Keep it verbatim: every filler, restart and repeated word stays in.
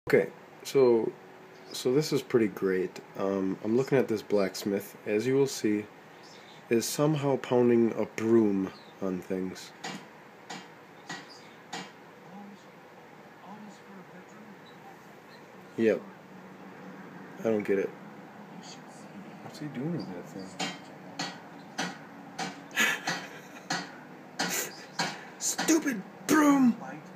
Okay, so so this is pretty great. Um, I'm looking at this blacksmith, as you will see, is somehow pounding a broom on things. Yep. I don't get it. What's he doing with that thing? Stupid broom!